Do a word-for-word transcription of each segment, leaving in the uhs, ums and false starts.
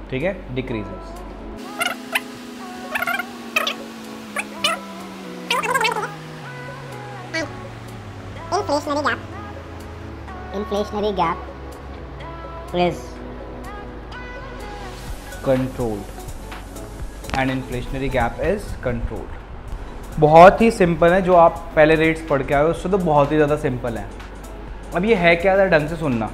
ठीक है, decreases. Inflationary gap. Inflationary gap is controlled and inflationary gap is controlled. बहुत ही सिंपल है, जो आप पहले रेट्स पढ़ के आए हो उससे तो बहुत ही ज़्यादा सिंपल है। अब ये है क्या, ज़रा ढंग से सुनना।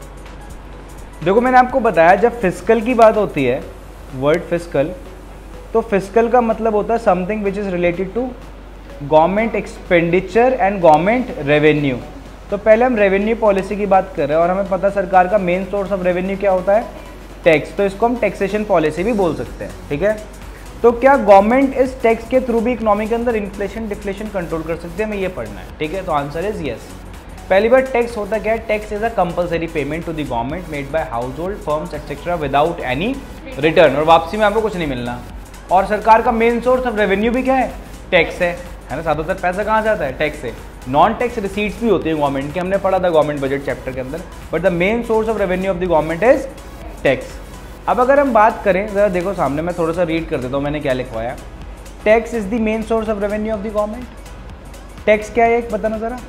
देखो मैंने आपको बताया जब फिस्कल की बात होती है, वर्ड फिस्कल, तो फिस्कल का मतलब होता है something which is related to government expenditure and government revenue. तो पहले हम रेवेन्यू पॉलिसी की बात कर रहे हैं और हमें पता है सरकार का मेन सोर्स ऑफ रेवेन्यू क्या होता है, टैक्स। तो इसको हम टैक्सेशन पॉलिसी भी बोल सकते हैं, ठीक है। तो क्या गवर्नमेंट इस टैक्स के थ्रू भी इकोनॉमी के अंदर इन्फ्लेशन डिफ्लेशन कंट्रोल कर सकते हैं, हमें ये पढ़ना है, ठीक है। तो आंसर इज यस। पहली बार टैक्स होता क्या है, tax is a compulsory payment to the government made by household firms etcetera without any return, और वापसी में आपको कुछ नहीं मिलना। और सरकार का मेन सोर्स ऑफ रेवेन्यू भी क्या है, टैक्स है, है ना। ज़्यादातर पैसा कहाँ जाता है, टैक्स से। नॉन टैक्स रिसीट्स भी होती है गवर्नमेंट की, हमने पढ़ा था गवर्नमेंट बजट चैप्टर के अंदर, but the main source of revenue of the government is tax. अब अगर हम बात करें, ज़रा देखो सामने, मैं थोड़ा सा रीड कर देता हूँ मैंने क्या लिखवाया। Tax is the main source of revenue of the government. Tax क्या है, एक बताना ज़रा।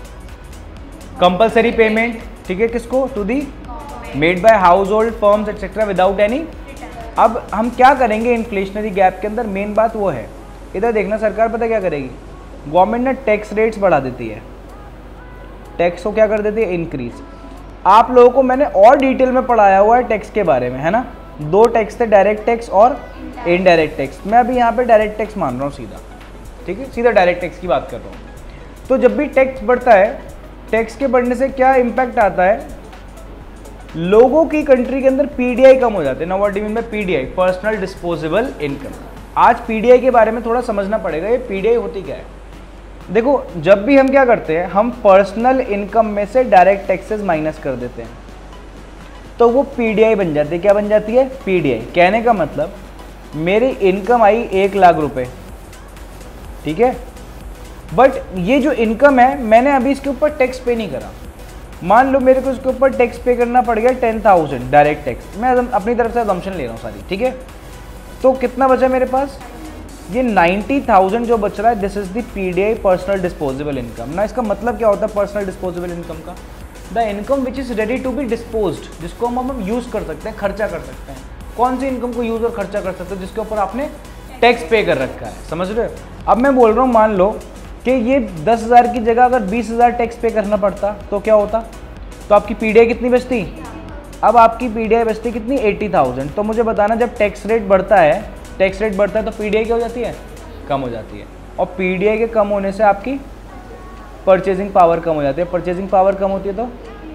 कंपलसरी पेमेंट, ठीक है, किसको, to the made by household firms etcetera without any. अब हम क्या करेंगे इन्फ्लेशनरी गैप के अंदर, मेन बात वो है, इधर देखना सरकार पता क्या करेगी, गवर्नमेंट ना टैक्स रेट्स बढ़ा देती है, टैक्स को क्या कर देती है, इंक्रीज। आप लोगों को मैंने और डिटेल में पढ़ाया हुआ है टैक्स के बारे में, है ना। दो टैक्स थे, डायरेक्ट टैक्स और इनडायरेक्ट टैक्स। मैं अभी यहाँ पे डायरेक्ट टैक्स मान रहा हूँ सीधा, ठीक है, सीधा डायरेक्ट टैक्स की बात कर रहा हूँ। तो जब भी टैक्स बढ़ता है, टैक्स के बढ़ने से क्या इम्पैक्ट आता है, लोगों की कंट्री के अंदर पीडीआई कम हो जाते हैं ना। What do you mean by PDI, personal disposable income. आज पीडीआई के बारे में थोड़ा समझना पड़ेगा, ये पीडीआई होती क्या है। देखो जब भी हम क्या करते हैं, हम पर्सनल इनकम में से डायरेक्ट टैक्सेस माइनस कर देते हैं, तो वो पीडीआई बन जाती है। क्या बन जाती है, पीडीआई। कहने का मतलब मेरी इनकम आई एक लाख रुपए, ठीक है, बट ये जो इनकम है मैंने अभी इसके ऊपर टैक्स पे नहीं करा। मान लो मेरे को इसके ऊपर टैक्स पे करना पड़ गया टेन थाउजेंड डायरेक्ट टैक्स, मैं अपनी तरफ से असम्पशन ले रहा हूँ सारी, ठीक है। तो कितना बचा मेरे पास, ये नाइन्टी थाउजेंड जो बच रहा है, this is the PDI, personal disposable income ना। इसका मतलब क्या होता है पर्सनल डिस्पोजेबल इनकम का, the income which is ready to be disposed, जिसको हम हम यूज कर सकते हैं, खर्चा कर सकते हैं। कौन सी इनकम को यूज और खर्चा कर सकते हैं, जिसके ऊपर आपने टैक्स पे कर रखा है, समझ रहे हो। अब मैं बोल रहा हूँ, मान लो कि ये दस हज़ार की जगह अगर बीस हज़ार टैक्स पे करना पड़ता तो क्या होता, तो आपकी पीडीआई कितनी बचती। अब आपकी पीडीआई बचती कितनी, एटी थाउजेंड। तो मुझे बताना, जब टैक्स रेट बढ़ता है, टैक्स रेट बढ़ता है तो पीडीआई क्या हो जाती है, कम हो जाती है। और पीडीआई के कम होने से आपकी परचेजिंग पावर कम हो जाती है, परचेजिंग पावर कम होती है तो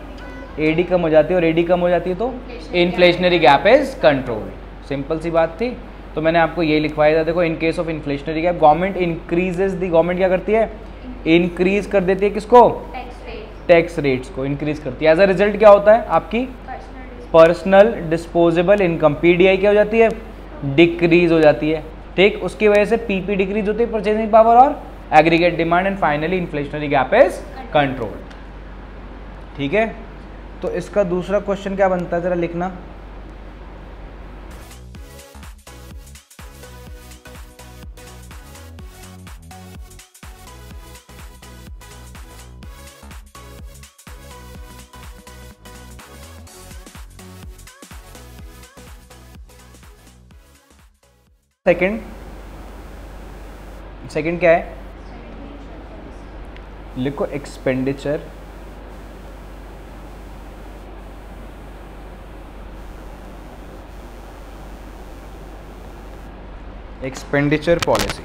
एडी कम हो जाती है, और एडी कम हो जाती है तो inflationary gap is control. Simple सी बात थी, तो मैंने आपको ये लिखवाया था। देखो in case of inflationary gap government increases the, government क्या करती है, इंक्रीज कर देती है किसको, टैक्स रेट्स को इंक्रीज करती है। एज अ रिजल्ट क्या होता है, आपकी पर्सनल डिस्पोजेबल इनकम पीडीआई क्या हो जाती है, डिक्रीज हो जाती है, ठीक। उसकी वजह से पीपी डिक्रीज होती है, परचेजिंग पावर और aggregate demand, and finally inflationary gap is control, ठीक है। तो इसका दूसरा क्वेश्चन क्या बनता है, जरा लिखना। सेकंड, सेकंड क्या है, लिखो एक्सपेंडिचर एक्सपेंडिचर पॉलिसी।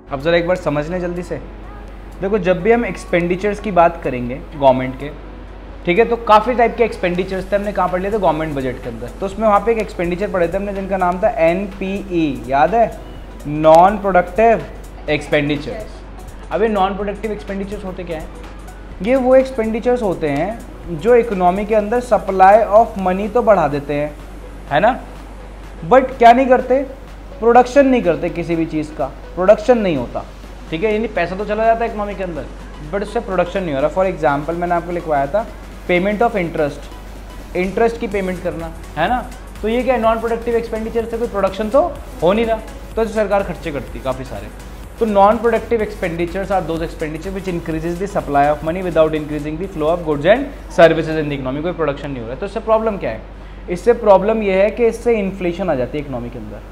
अब ज़रा एक बार समझ लें जल्दी से। देखो जब भी हम एक्सपेंडिचर्स की बात करेंगे गवर्नमेंट के, ठीक है, तो काफ़ी टाइप के एक्सपेंडिचर्स थे, हमने कहाँ पढ़ लिए थे, गवर्नमेंट बजट के अंदर। तो उसमें वहाँ पे एक एक्सपेंडिचर पढ़े थे हमने जिनका नाम था एन पी ई, याद है, नॉन प्रोडक्टिव एक्सपेंडिचर्स। अब ये नॉन प्रोडक्टिव एक्सपेंडिचर्स होते क्या हैं? ये वो एक्सपेंडिचर्स होते हैं जो इकोनॉमी के अंदर सप्लाई ऑफ मनी तो बढ़ा देते हैं, है ना, बट क्या नहीं करते, प्रोडक्शन नहीं करते किसी भी चीज़ का, प्रोडक्शन नहीं होता, ठीक है, यानी पैसा तो चला जाता है इकोनॉमी के अंदर बट उससे प्रोडक्शन नहीं हो रहा। फॉर एग्जांपल मैंने आपको लिखवाया था पेमेंट ऑफ इंटरेस्ट, इंटरेस्ट की पेमेंट करना, है ना, तो ये क्या है, नॉन प्रोडक्टिव एक्सपेंडिचर से कोई प्रोडक्शन तो हो नहीं रहा, तो सरकार खर्चे करती काफ़ी सारे। तो non productive expenditures are those expenditure which increases the supply of money without increasing the flow of goods and services in the economy. कोई प्रोडक्शन नहीं हो रहा है, तो इससे प्रॉब्लम क्या है? इससे प्रॉब्लम यह है कि इससे इन्फ्लेशन आ जाती है इकोनॉमी के अंदर,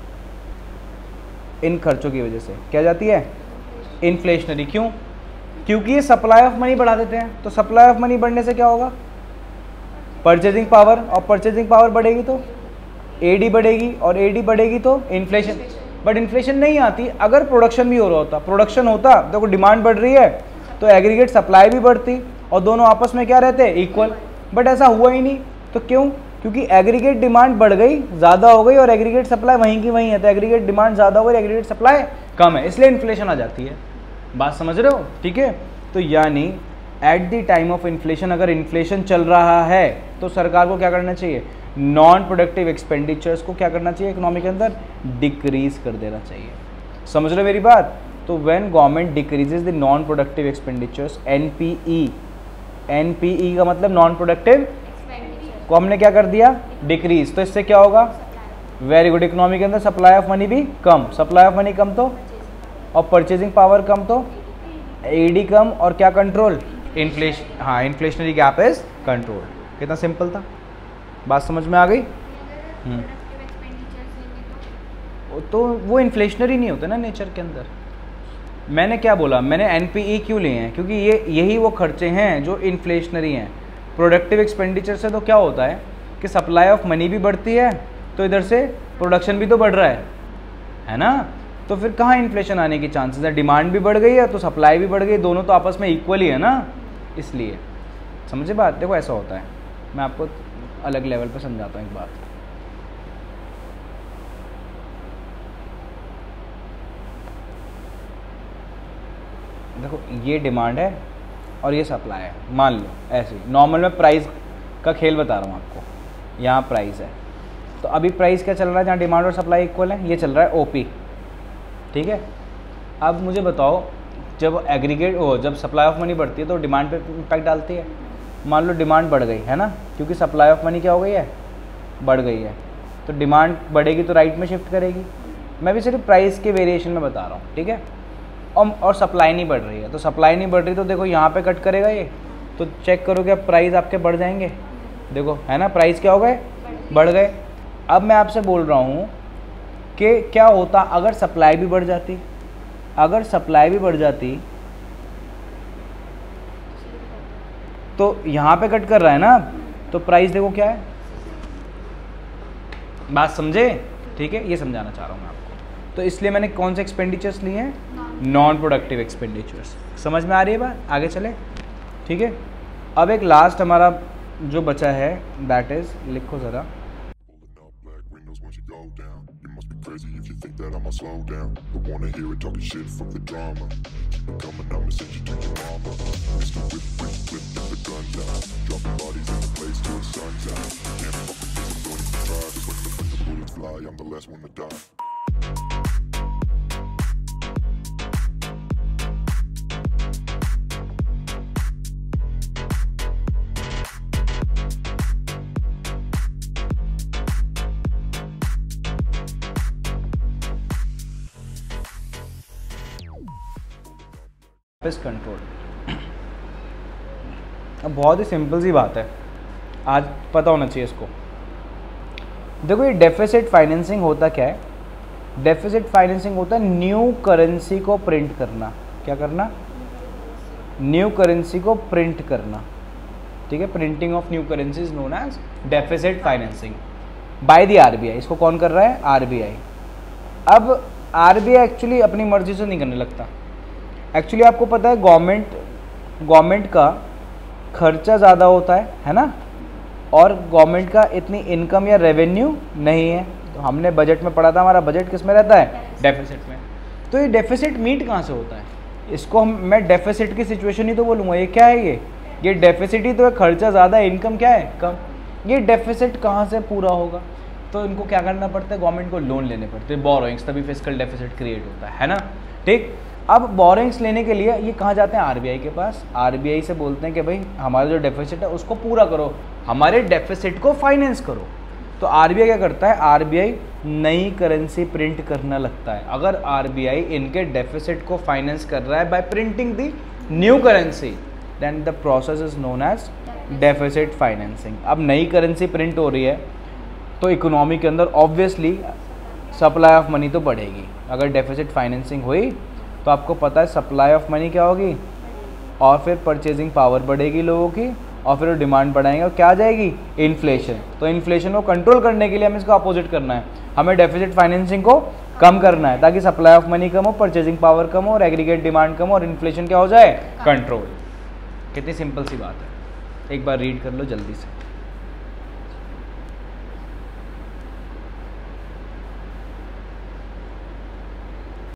इन खर्चों की वजह से क्या जाती है, इन्फ्लेशनरी। क्यों? क्योंकि ये सप्लाई ऑफ मनी बढ़ा देते हैं, तो सप्लाई ऑफ मनी बढ़ने से क्या होगा, परचेजिंग पावर, और परचेजिंग पावर बढ़ेगी तो एडी बढ़ेगी, और एडी बढ़ेगी तो इन्फ्लेशन। बट इन्फ्लेशन नहीं आती अगर प्रोडक्शन भी हो रहा होता। प्रोडक्शन होता, देखो डिमांड बढ़ रही है तो एग्रीगेट सप्लाई भी बढ़ती और दोनों आपस में क्या रहते हैं, इक्वल। बट ऐसा हुआ ही नहीं, तो क्यों? क्योंकि एग्रीगेट डिमांड बढ़ गई, ज़्यादा हो गई, और एग्रीगेट सप्लाई वहीं की वहीं है, तो एग्रीगेट डिमांड ज़्यादा हो गई, एग्रीगेट सप्लाई कम है, इसलिए इन्फ्लेशन आ जाती है। बात समझ रहे हो? ठीक है, तो यानी at the time of inflation, अगर इन्फ्लेशन चल रहा है तो सरकार को क्या करना चाहिए, नॉन प्रोडक्टिव एक्सपेंडिचर्स को क्या करना चाहिए, इकोनॉमी के अंदर डिक्रीज कर देना चाहिए। समझ रहे हो मेरी बात? तो when government decreases the non productive expenditures, N P E, N P E का मतलब नॉन प्रोडक्टिव को हमने क्या कर दिया, डिक्रीज, तो इससे क्या होगा, वेरी गुड, इकोनॉमी के अंदर सप्लाई ऑफ मनी भी कम, सप्लाई ऑफ मनी कम तो, और परचेजिंग पावर कम तो एडी कम, और क्या कंट्रोल, इन्फ्लेशन, हाँ इन्फ्लेशनरी गैप इज कंट्रोल। कितना सिंपल था, बात समझ में आ गई? तो वो इन्फ्लेशनरी नहीं होते ना नेचर के अंदर। मैंने क्या बोला, मैंने एन पी ई क्यों लिए हैं, क्योंकि ये यही वो खर्चे हैं जो इन्फ्लेशनरी हैं। प्रोडक्टिव एक्सपेंडिचर से तो क्या होता है कि सप्लाई ऑफ मनी भी बढ़ती है, तो इधर से प्रोडक्शन भी तो बढ़ रहा है, है ना, तो फिर कहाँ इन्फ्लेशन आने की चांसेस है? डिमांड भी बढ़ गई है तो सप्लाई भी बढ़ गई, दोनों तो आपस में इक्वल ही है ना, इसलिए। समझे बात? देखो ऐसा होता है, मैं आपको अलग लेवल पे समझाता हूँ एक बात। देखो ये डिमांड है और ये सप्लाई है, मान लो ऐसे नॉर्मल में प्राइस का खेल बता रहा हूँ आपको। यहाँ प्राइस है, तो अभी प्राइस क्या चल रहा है, जहाँ डिमांड और सप्लाई इक्वल है, ये चल रहा है ओपी, ठीक है। अब मुझे बताओ, जब एग्रीगेट ओ जब सप्लाई ऑफ मनी बढ़ती है तो डिमांड पे इम्पैक्ट डालती है। मान लो डिमांड बढ़ गई है ना, क्योंकि सप्लाई ऑफ मनी क्या हो गई है, बढ़ गई है, तो डिमांड बढ़ेगी तो राइट में शिफ्ट करेगी। मैं भी सिर्फ प्राइस के वेरिएशन में बता रहा हूँ, ठीक है। और और सप्लाई नहीं बढ़ रही है, तो सप्लाई नहीं बढ़ रही तो देखो यहाँ पे कट करेगा ये, तो चेक करो क्या प्राइस आपके बढ़ जाएंगे, देखो है ना, प्राइस क्या हो गए, बढ़ गए। अब मैं आपसे बोल रहा हूँ कि क्या होता अगर सप्लाई भी बढ़ जाती, अगर सप्लाई भी बढ़ जाती तो यहाँ पे कट कर रहा है ना, तो प्राइस देखो क्या है, बात समझे? ठीक है, ये समझाना चाह रहा हूँ मैं आपको। तो इसलिए मैंने कौन से एक्सपेंडिचर्स लिए हैं, नॉन प्रोडक्टिव एक्सपेंडिचर्स। समझ में आ रही है बात? आगे चले, ठीक है। अब एक लास्ट हमारा जो बचा है, दैट इज, लिखो ज़रा, crazy if you think that I'ma slow down. Don't wanna hear it talking shit, fuck the drama. Keep it coming, I'ma send you to your mama. Mister Whip, whip, whip, get the guns out. Dropping bodies in the place till the sun's out. Can't fuck with me, I'm going to try. Just when the, when the bullets fly, I'm the last one to die. Control. अब बहुत ही simple सी बात है, आज पता होना चाहिए इसको। देखो ये डेफिसिट फाइनेंसिंग होता क्या है, डेफिसिट फाइनेंसिंग होता है न्यू करेंसी को प्रिंट करना। क्या करना? न्यू करेंसी को प्रिंट करना, ठीक है। Printing of new currency is known as deficit financing by the RBI. इसको कौन कर रहा है? आरबीआई। अब आरबीआई एक्चुअली अपनी मर्जी से नहीं करने लगता। एक्चुअली आपको पता है गवर्नमेंट गवर्नमेंट का खर्चा ज़्यादा होता है है ना, और गवर्नमेंट का इतनी इनकम या रेवेन्यू नहीं है। तो हमने बजट में पढ़ा था, हमारा बजट किस में रहता है, डेफिसिट में। तो ये डेफिसिट मीट कहाँ से होता है, इसको हम मैं डेफिसिट की सिचुएशन ही तो बोलूँगा। ये क्या है, ये ये डेफिसिट ही तो है, खर्चा ज़्यादा है, इनकम क्या है, कम। ये डेफिसिट कहाँ से पूरा होगा, तो इनको क्या करना पड़ता है, गवर्नमेंट को लोन लेने पड़ते हैं, बोरोइंग्स, तभी फिस्कल डेफिसिट क्रिएट होता है है ना। ठीक, अब बोरोइंग्स लेने के लिए ये कहाँ जाते हैं, आरबीआई के पास। आरबीआई से बोलते हैं कि भाई हमारा जो डेफिसिट है उसको पूरा करो, हमारे डेफिसिट को फाइनेंस करो। तो आरबीआई क्या करता है, आरबीआई नई करेंसी प्रिंट करना लगता है। अगर आरबीआई इनके डेफिसिट को फाइनेंस कर रहा है by printing the new currency, then the process is known as deficit financing. अब नई करेंसी प्रिंट हो रही है तो इकोनॉमी के अंदर ऑब्वियसली सप्लाई ऑफ मनी तो बढ़ेगी। अगर डेफिसिट फाइनेंसिंग हुई तो आपको पता है सप्लाई ऑफ मनी क्या होगी, और फिर परचेजिंग पावर बढ़ेगी लोगों की, और फिर वो डिमांड बढ़ाएंगे और क्या आ जाएगी, इन्फ्लेशन। तो इन्फ्लेशन को कंट्रोल करने के लिए हमें इसका अपोजिट करना है, हमें डेफिसिट फाइनेंसिंग को कम करना है ताकि सप्लाई ऑफ मनी कम हो, परचेजिंग पावर कम हो, और एग्रीगेट डिमांड कम हो, और इन्फ्लेशन क्या हो जाए, कंट्रोल। कितनी सिंपल सी बात है, एक बार रीड कर लो जल्दी से।